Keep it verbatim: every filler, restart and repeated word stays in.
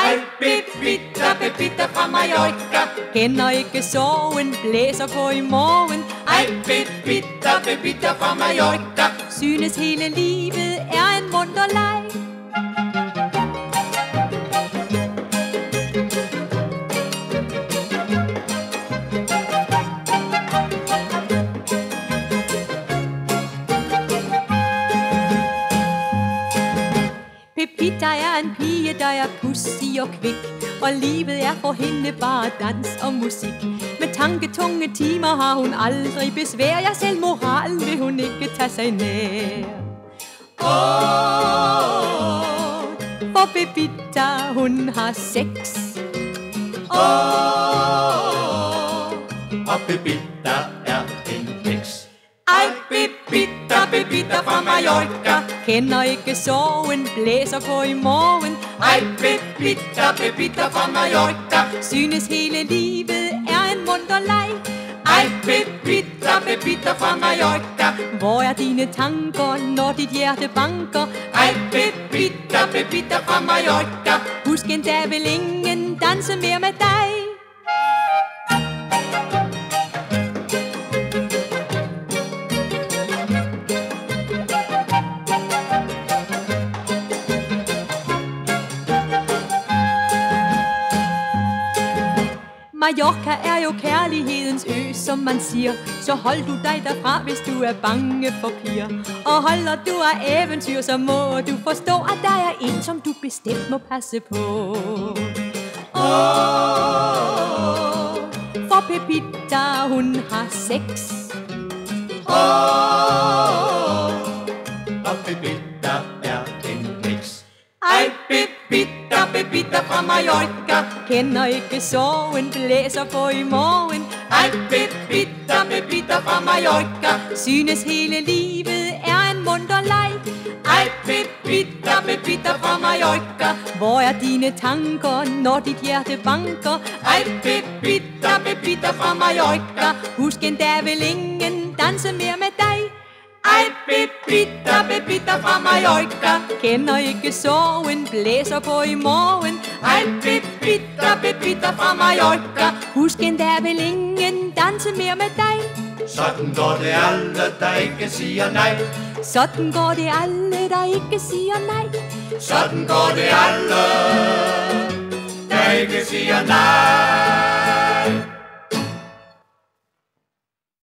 Ej, Pepita, Pepita fra Mallorca. Kender ikke sorgen, blæser på i morgen. Ej, Pepita, Pepita fra Mallorca. Synes hele livet er en munter leg. Pepita er en pige, der er pudsig og kvik, og livet er for hende bare dans og musik. Med tanketunge timer har hun aldrig besvær, ja selv moralen vil hun ikke tage sig nær. Åh, for Pepita hun har sex. Åh, og Pepita er en heks. Ej, Pepita, Pepita fra Mallorca. Kender ikke sorgen, blæser på i morgen. Ej, Pepita, Pepita fra Mallorca. Synes hele livet er en munter leg. Ej, Pepita, Pepita fra Mallorca. Hvor er dine tanker, når dit hjerte banker? Ej, Pepita, Pepita fra Mallorca. Husk endda vil ingen danse mere med dig. Mallorca er jo kærlighedens ø, som man siger. Så hold du dig derfra, hvis du er bange for piger. Og holder du af eventyr, så må du forstå, at der er en, som du bestemt må passe på. Åh, for Pepita, hun har sex. Åh, og Pepita er en heks. Ej, Pepita, Pepita fra Mallorca. Kender ikke sorgen, blæser på i morgen. Ej, Pepita, Pepita fra Mallorca. Synes hele livet er en munter leg. Ej, Pepita, Pepita fra Mallorca. Hvor er dine tanker, når dit hjerte banker? Ej, Pepita, Pepita fra Mallorca. Husk endda vil ingen danse mere med dig. Ej, Pepita, Pepita fra Mallorca. Kender ikke sorgen, blæser på i morgen. Ej, Pepita, Pepita fra Mallorca. Husk endda vil ingen danse mere med dig. Sådan går det alle, der ikke siger nej. Sådan går det alle, der ikke siger nej. Sådan går det alle, der ikke siger nej.